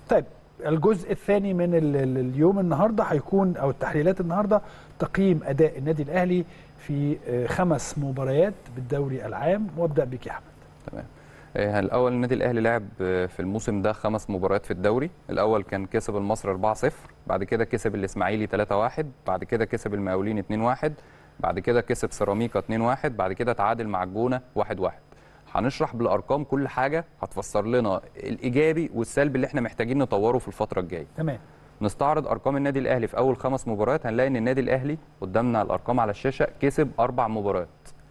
طيب الجزء الثاني من اليوم النهارده هيكون او التحليلات النهارده تقييم اداء النادي الاهلي في 5 مباريات بالدوري العام، وابدا بك يا احمد. تمام. الاول النادي الاهلي لعب في الموسم ده 5 مباريات في الدوري. الاول كان كسب المصري 4-0، بعد كده كسب الاسماعيلي 3-1، بعد كده كسب المقاولين 2-1، بعد كده كسب سيراميكا 2-1، بعد كده تعادل مع الجونه 1-1. هنشرح بالارقام كل حاجه هتفسر لنا الايجابي والسلبي اللي احنا محتاجين نطوره في الفتره الجايه. تمام. نستعرض ارقام النادي الاهلي في اول 5 مباريات. هنلاقي ان النادي الاهلي قدامنا الارقام على الشاشه، كسب 4 مباريات،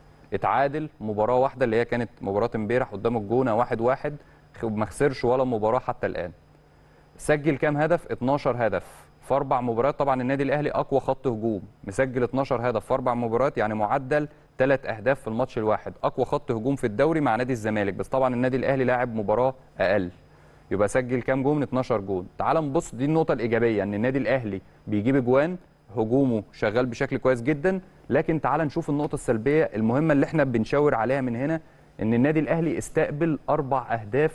اتعادل مباراه واحده اللي هي كانت مباراه امبارح قدام الجونه 1-1، ما خسرش ولا مباراه حتى الان. سجل كام هدف؟ 12 هدف في 4 مباريات. طبعا النادي الاهلي اقوى خط هجوم، مسجل 12 هدف في 4 مباريات، يعني معدل 3 أهداف في الماتش الواحد. اقوى خط هجوم في الدوري مع نادي الزمالك، بس طبعا النادي الاهلي لاعب مباراه اقل، يبقى سجل كام جون؟ 12 جون. تعال نبص، دي النقطه الايجابيه، ان النادي الاهلي بيجيب اجوان، هجومه شغال بشكل كويس جدا. لكن تعال نشوف النقطه السلبيه المهمه اللي احنا بنشاور عليها من هنا، ان النادي الاهلي استقبل 4 أهداف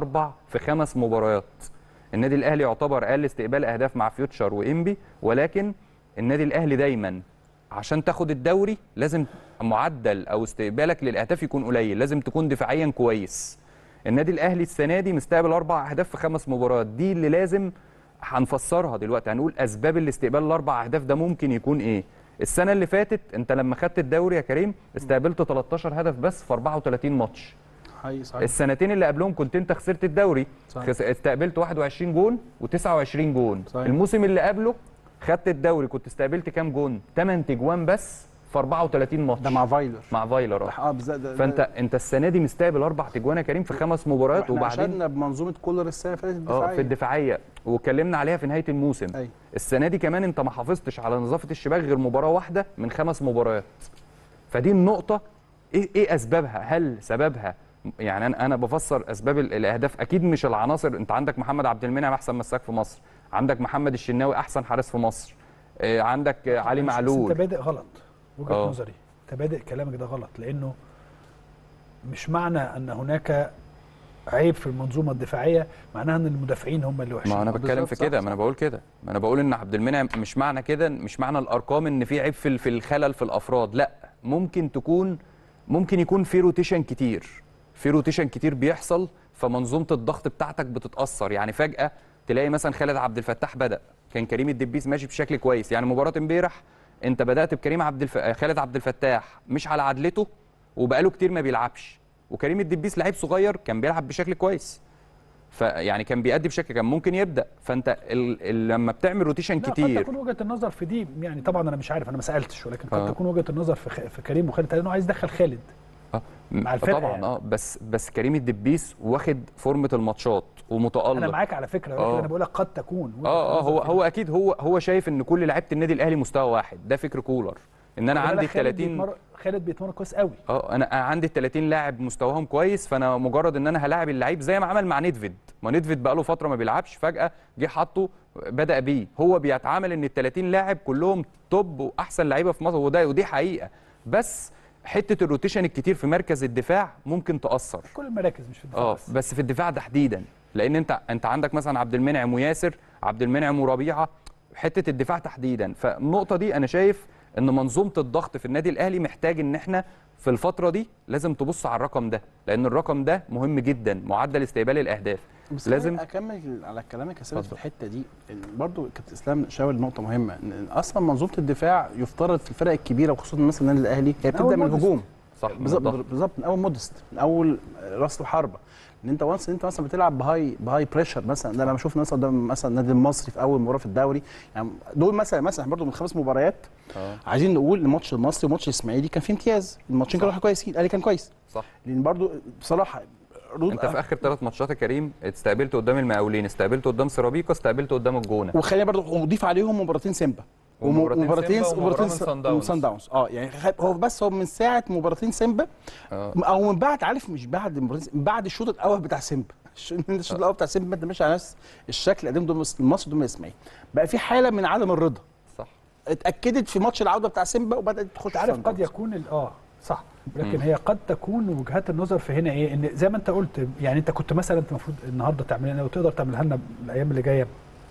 في 5 مباريات. النادي الاهلي يعتبر اقل استقبال اهداف مع فيوتشر وانبي، ولكن النادي الاهلي دايما عشان تاخد الدوري لازم معدل او استقبالك للاهداف يكون قليل، لازم تكون دفاعيا كويس. النادي الاهلي السنه دي مستقبل 4 أهداف في 5 مباريات، دي اللي لازم هنفسرها دلوقتي. هنقول اسباب الاستقبال ال4 أهداف ده ممكن يكون ايه. السنه اللي فاتت انت لما خدت الدوري يا كريم استقبلت 13 هدف بس في 34 ماتش. صحيح. السنتين اللي قبلهم كنت انت خسرت الدوري، استقبلت 21 جون و29 جون. صحيح. الموسم اللي قبله خدت الدوري كنت استقبلت كام جون؟ 8 تجوان بس في 34 ماتش. ده مع فايلر. مع فايلر فانت السنه دي مستقبل 4 تجوان يا كريم في 5 مباريات. وبعدين احنا بمنظومه كولر السنه اللي فاتت الدفاعيه في الدفاعيه، واتكلمنا عليها في نهايه الموسم. أي. السنه دي كمان انت ما حافظتش على نظافه الشباك غير مباراه واحده من 5 مباريات. فدي النقطه، ايه اسبابها؟ هل سببها يعني انا بفسر اسباب الاهداف، اكيد مش العناصر. انت عندك محمد عبد المنعم احسن مساك في مصر، عندك محمد الشناوي احسن حارس في مصر، عندك علي معلول. انت بادئ غلط، وجهه نظري انت بادئ كلامك ده غلط، لانه مش معنى ان هناك عيب في المنظومه الدفاعيه معناها ان المدافعين هم اللي وحشين. ما انا بتكلم في كده، ما انا بقول كده، ما انا بقول ان عبد المنعم مش معنى كده، مش معنى الارقام ان في عيب في الخلل في الافراد، لا. ممكن يكون في روتيشن كتير بيحصل، فمنظومه الضغط بتاعتك بتتاثر. يعني فجاه تلاقي مثلا خالد عبد الفتاح بدا، كان كريم الدبيس ماشي بشكل كويس. يعني مباراه امبارح انت بدات بكريم خالد عبد الفتاح مش على عدلته وبقاله كتير ما بيلعبش، وكريم الدبيس لعيب صغير كان بيلعب بشكل كويس، فيعني كان بيأدي بشكل كان ممكن يبدا. فانت لما بتعمل روتيشن كتير، قد تكون وجهه النظر في دي، يعني طبعا انا مش عارف، انا ما سالتش، ولكن قد تكون وجهه النظر في كريم وخالد انه عايز يدخل خالد مع الفرقه طبعا يعني. بس كريم الدبيس واخد فورمه الماتشات ومتالق. انا معاك على فكره، ولكن انا بقول لك قد تكون هو اكيد هو شايف ان كل لعيبه النادي الاهلي مستوى واحد، ده فكر كولر. ان انا عندي 30 خالد بيتمرن كويس قوي. انا عندي 30 لاعب مستواهم كويس، فانا مجرد ان انا هلاعب اللعيب زي ما عمل مع نيدفيد. ما نيدفيد بقى له فتره ما بيلعبش، فجاه جه حطه بدا بيه. هو بيتعامل ان ال30 لاعب كلهم توب واحسن لعيبه في مصر، ودي حقيقه. بس حته الروتيشن الكتير في مركز الدفاع ممكن تاثر. كل المراكز مش في الدفاع بس في الدفاع تحديدا، لان انت عندك مثلا عبد المنعم وياسر، عبد المنعم وربيعه، حته الدفاع تحديدا. فالنقطه دي انا شايف ان منظومه الضغط في النادي الاهلي محتاج ان احنا في الفتره دي لازم تبص على الرقم ده، لان الرقم ده مهم جدا، معدل استقبال الاهداف. بس لازم اكمل على كلامك يا سيد في الحته دي. برضو كابتن اسلام شاور نقطه مهمه، ان اصلا منظومه الدفاع يفترض في الفرق الكبيره وخصوصا مثلا النادي الاهلي هي بتبدا من الهجوم. صح، بالظبط، من اول مودست، من اول راس الحربه. ان انت وانس انت مثلا بتلعب بهاي بريشر، مثلا ده انا بشوف مثلا قدام مثلا النادي المصري في اول مباراه في الدوري، يعني دول مثلا برضو من 5 مباريات عايزين نقول الماتش المصري وماتش الاسماعيلي كان في امتياز، الماتشين كانوا كويسين، الاهلي كان كويس. صح، لان برضو بصراحه انت في اخر 3 ماتشات يا كريم استقبلت قدام المقاولين، استقبلت قدام سيراميكا، استقبلت قدام الجونه. وخلينا برضو نضيف عليهم مباراتين سيمبا ومباراتين سان داونز. يعني هو من ساعه مباراتين سيمبا او من بعد، عارف، مش بعد مباراتين، بعد الشوط الاول بتاع سيمبا. الشوط الاول بتاع سيمبا انت ماشي على نفس الشكل قدام المصري قدام الاسماعيلي، بقى في حاله من عدم الرضا. صح، اتاكدت في ماتش العوده بتاع سيمبا وبدات تخش. عارف قد يكون صح، لكن هي قد تكون وجهات النظر في هنا ايه، ان زي ما انت قلت يعني انت كنت مثلا انت المفروض النهارده تعمل لنا وتقدر تعملها لنا الايام اللي جايه،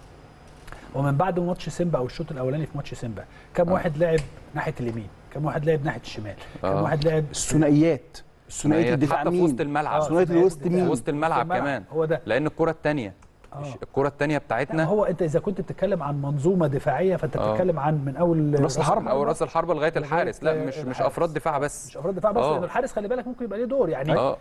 ومن بعد ماتش سيمبا او الشوط الاولاني في ماتش سيمبا كم واحد لعب ناحيه اليمين، كم واحد لعب ناحيه الشمال، كم واحد لعب الثنائيات الدفاع حتى في وسط الملعب، ثنائيات الوسط مين، في وسط الملعب كمان، هو ده. لان الكره الثانيه الكره الثانيه بتاعتنا، هو انت اذا كنت بتتكلم عن منظومه دفاعيه فانت بتتكلم عن من اول راس الحربه او راس الحربه لغايه الحارس، لا مش افراد دفاع بس، مش افراد دفاع بس، لان الحارس خلي بالك ممكن يبقى ليه دور يعني.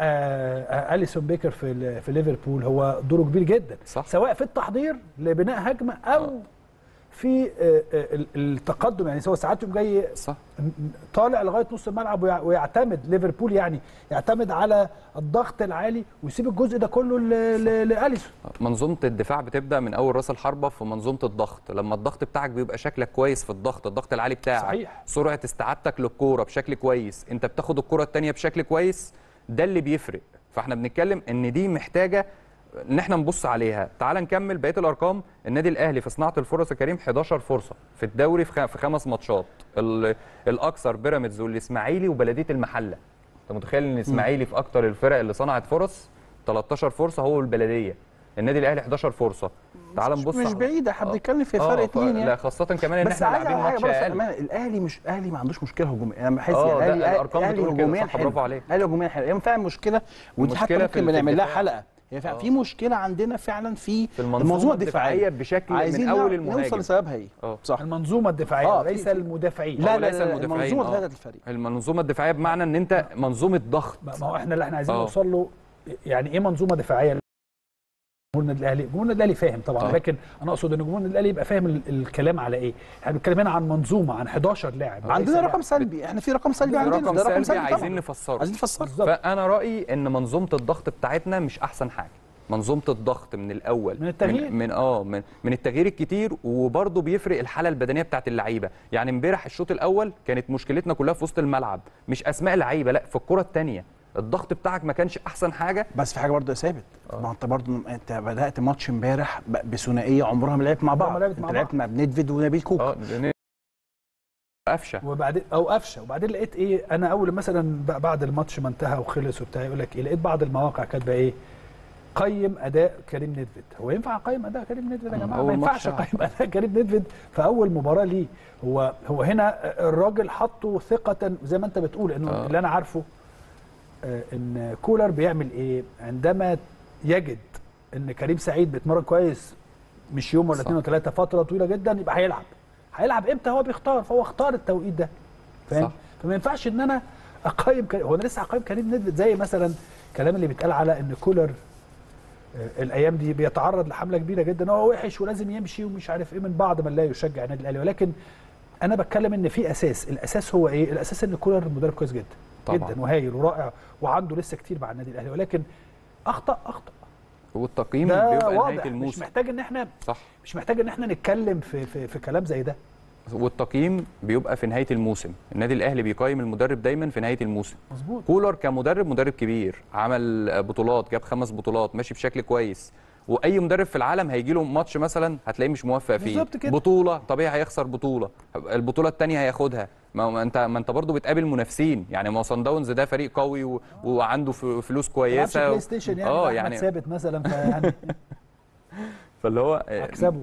اليسون بيكر في ليفربول هو دوره كبير جدا، صح. سواء في التحضير لبناء هجمه او في التقدم، يعني ساعات يقوم جاي صح طالع لغايه نص الملعب ويعتمد ليفربول يعني يعتمد على الضغط العالي ويسيب الجزء ده كله لاليسون. منظومه الدفاع بتبدا من اول راس الحربه في منظومه الضغط، لما الضغط بتاعك بيبقى شكلك كويس في الضغط العالي بتاعك، صحيح. سرعه استعادتك للكوره بشكل كويس، انت بتاخد الكره الثانيه بشكل كويس، ده اللي بيفرق. فاحنا بنتكلم ان دي محتاجه ان احنا نبص عليها. تعال نكمل بقيه الارقام. النادي الاهلي في صناعه الفرص يا كريم 11 فرصه في الدوري في 5 ماتشات، الاكثر بيراميدز والاسماعيلي وبلديه المحله. انت متخيل ان الاسماعيلي في اكتر الفرق اللي صنعت فرص 13 فرصه هو والبلديه، النادي الاهلي 11 فرصه. تعال نبص مش بعيده، احنا بنتكلم في فرق 2 يعني، لا خاصه كمان ان احنا لاعبين ماتش اقل. الاهلي ما عندوش مشكله هجوميه، انا بحس الاهلي هجوميا حلو، برافو عليك، الاهلي هجوميا حلو، هي فعلا مشكله، ودي حتى ممكن بنعمل لها حلقه. هي فعلا في مشكله عندنا فعلا في المنظومه الدفاعيه بشكل من اول المهاجم، نوصل لسببها ايه. صح، المنظومه الدفاعيه وليس المدافعين. لا ليس المدافعين، المنظومه بتاعت الفريق، المنظومه الدفاعيه بمعنى ان انت منظومه ضغط. ما هو احنا اللي احنا عايزين نوصل له يعني ايه منظومه دفاعيه. جمهور النادي الاهلي، جمهور النادي الاهلي فاهم طبعا، لكن انا اقصد ان جمهور النادي الاهلي يبقى فاهم الكلام على ايه. احنا بنتكلم هنا عن منظومه، عن 11 لاعب، عندنا رقم سلبي، احنا في رقم سلبي عندنا، ده رقم سلبي عايزين نفسره. فانا رايي ان منظومه الضغط بتاعتنا مش احسن حاجه، منظومه الضغط من الاول، من التغيير، من التغيير الكتير، وبرده بيفرق الحاله البدنيه بتاعت اللعيبه. يعني امبارح الشوط الاول كانت مشكلتنا كلها في وسط الملعب، مش اسماء لعيبه، لا في الكره الثانيه الضغط بتاعك ما كانش احسن حاجه. بس في حاجه برضه ثابت، ما انت برضه انت بدات ماتش امبارح بثنائيه عمرها ما لعبت مع بعض، انت لعبت مع بندفيد ونبيل كوكا قفشه، وبعدين لقيت ايه، انا اول مثلا بعد الماتش ما انتهى وخلص وبتاع يقول لك ايه، لقيت بعض المواقع كاتبه ايه، قيم اداء كريم نيدفيد. هو ينفع اقيم اداء كريم نيدفيد يا جماعه؟ ما ينفعش اقيم اداء كريم نيدفيد في اول مباراه ليه. هو هنا الراجل حطه ثقه زي ما انت بتقول، انه اللي انا عارفه ان كولر بيعمل ايه عندما يجد ان كريم سعيد بيتمرن كويس، مش يوم ولا 2 ولا 3، فتره طويله جدا، يبقى هيلعب امتى هو بيختار، فهو اختار التوقيت ده، فاهم؟ فما ينفعش ان انا اقيم هو انا لسه هقيم كريم نيدفيد زي مثلا الكلام اللي بيتقال على ان كولر الايام دي بيتعرض لحمله كبيره جدا، هو وحش ولازم يمشي ومش عارف ايه من بعض من لا يشجع النادي الاهلي. ولكن انا بتكلم ان في اساس، الاساس هو ايه؟ الاساس ان كولر مدرب كويس جدا طبعا، جدا وهايل ورائع وعنده لسه كتير مع النادي الاهلي، ولكن اخطا والتقييم بيبقى نهايه الموسم. مش محتاج ان احنا نتكلم في كلام زي ده. والتقييم بيبقى في نهايه الموسم، النادي الاهلي بيقيم المدرب دايما في نهايه الموسم. مظبوط. كولر مدرب كبير، عمل بطولات، جاب 5 بطولات، ماشي بشكل كويس، واي مدرب في العالم هيجي له ماتش مثلا هتلاقيه مش موفق فيه، بطوله طبيعي هيخسر بطوله، البطوله الثانيه هياخدها، ما انت برضه بتقابل منافسين، يعني ما صن داونز ده فريق قوي وعنده فلوس كويسه، بلاي ستيشن يعني ثابت مثلا فيعني فاللي هو اكسبه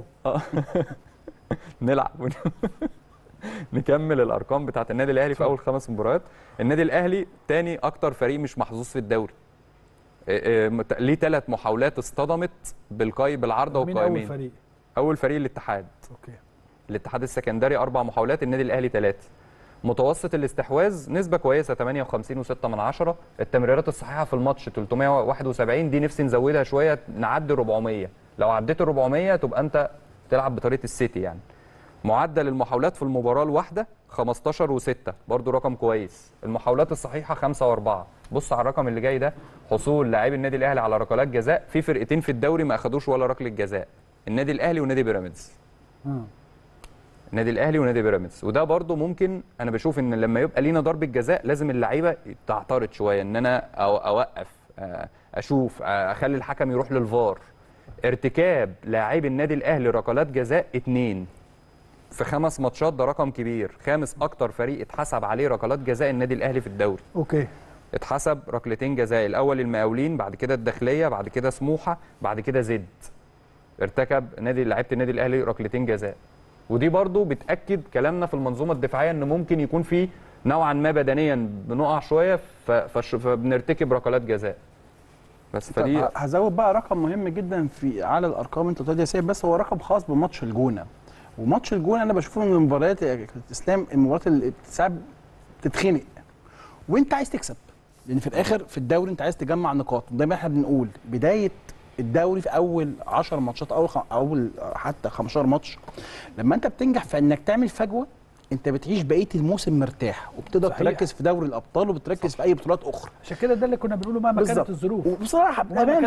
نلعب نكمل الارقام بتاعت النادي الاهلي في اول 5 مباريات. النادي الاهلي ثاني اكتر فريق مش محظوظ في الدوري، ليه 3 محاولات اصطدمت بالعارضه والقائمين. اول فريق الاتحاد، الاتحاد السكندري 4 محاولات، النادي الاهلي 3. متوسط الاستحواذ نسبه كويسه 58.6، التمريرات الصحيحه في الماتش 371، دي نفسي نزودها شويه نعدي 400، لو عديت ال 400 تبقى انت تلعب بطريقه السيتي يعني. معدل المحاولات في المباراه الواحده 15.6، برضو رقم كويس. المحاولات الصحيحه 5 و4. بص على الرقم اللي جاي ده، حصول لاعبي النادي الاهلي على ركلات جزاء، في فرقتين في الدوري ما اخدوش ولا ركله جزاء، النادي الاهلي ونادي بيراميدز. النادي الاهلي ونادي بيراميدز، وده برضو ممكن انا بشوف ان لما يبقى لينا ضربه جزاء لازم اللعيبه تعترض شويه، ان انا اوقف، اشوف، اخلي الحكم يروح للفار. ارتكاب لاعبي النادي الاهلي ركلات جزاء 2 في 5 ماتشات، ده رقم كبير. خامس اكتر فريق اتحسب عليه ركلات جزاء النادي الاهلي في الدوري. اوكي. اتحسب ركلتين جزاء، الاول المقاولين، بعد كده الداخليه، بعد كده سموحه، بعد كده زد. ارتكب لعيبه النادي الاهلي ركلتين جزاء. ودي برضو بتاكد كلامنا في المنظومه الدفاعيه ان ممكن يكون في نوعا ما بدنيا بنقع شويه فبنرتكب ركلات جزاء. بس فدي هزود بقى رقم مهم جدا على الارقام انت بتقول يا سيد، بس هو رقم خاص بماتش الجونه. وماتش الجونه انا بشوفه من المباريات يا اسلام، المباريات اللي ساعات بتتخنق وانت عايز تكسب، لان في الاخر في الدوري انت عايز تجمع نقاط. دايما احنا بنقول بدايه الدوري في اول 10 ماتشات اول حتى 15 ماتش، لما انت بتنجح في انك تعمل فجوه انت بتعيش بقيه الموسم مرتاح وبتقدر تركز في دوري الابطال وبتركز في اي بطولات اخرى. عشان كده ده اللي كنا بنقوله مهما كانت الظروف. وبصراحه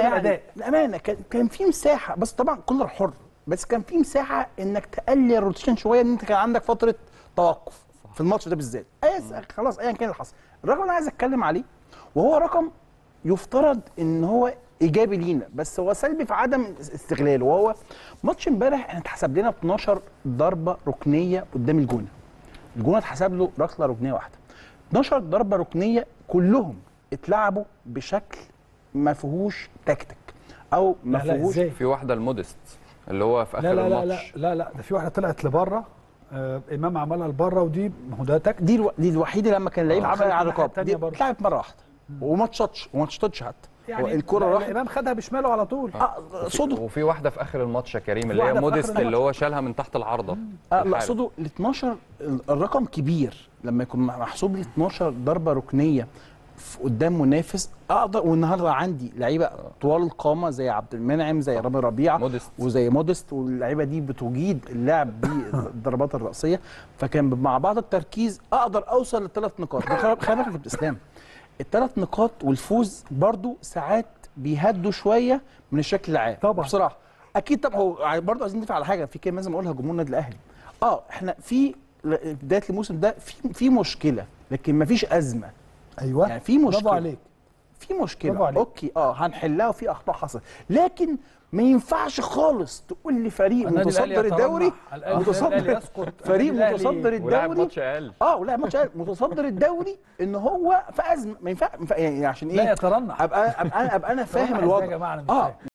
بامانه كان في مساحه، بس طبعا كولر حر، بس كان في مساحه انك تقلل الروتيشن شويه، ان انت كان عندك فتره توقف في الماتش ده بالذات. خلاص ايا كان اللي حصل. الرقم اللي عايز اتكلم عليه وهو رقم يفترض ان هو ايجابي لينا بس هو سلبي في عدم استغلاله، وهو ماتش امبارح احنا اتحسب لنا 12 ضربه ركنيه قدام الجونه. الجونه اتحسب له ركله ركنيه واحده. 12 ضربه ركنيه كلهم اتلعبوا بشكل ما فيهوش تكتيك او ما فيهوش. في واحده المودست اللي هو في اخر الماتش. لا ده في واحده طلعت لبره، امام عملها لبره، ودي ما هو ده تكتيك. دي الوحيده لما كان اللعيب عمل على الرقاب دي اتلعبت مره واحده وما تشطتش حتى. يعني الكره راحت الامام خدها بشماله على طول. صدق. وفي واحده في اخر الماتش يا كريم اللي هي مودست اللي هو شالها من تحت العارضه. لا صدق. ال 12 الرقم كبير لما يكون محسوب لي 12 ضربه ركنيه قدام منافس اقدر. والنهارده عندي لعيبه طوال القامه زي عبد المنعم، زي رامي ربيعه، وزي مودست، واللعيبه دي بتجيد اللعب بالضربات الراسيه، فكان مع بعض التركيز اقدر اوصل ل3 نقاط. خلي بالك يا كابتن اسلام، ال3 نقاط والفوز برضو ساعات بيهدوا شويه من الشكل العام طبعا بصراحه. اكيد طبعا هو برضو عايزين ندفع على حاجه في كلمه لازم اقولها جمهور النادي الاهلي. احنا في بدايه الموسم ده في مشكله لكن ما فيش ازمه. ايوه يعني في مشكله. برافو عليك. في مشكله اوكي هنحلها وفي اخطاء حصلت، لكن ما ينفعش خالص تقول لي فريق متصدر الدوري فريق متصدر الدوري ولعب ماتش اقل ولعب ماتش اقل متصدر الدوري ان هو في ازمه. ما ينفعش يعني عشان ايه لا يترنح. ابقى انا فاهم الوضع.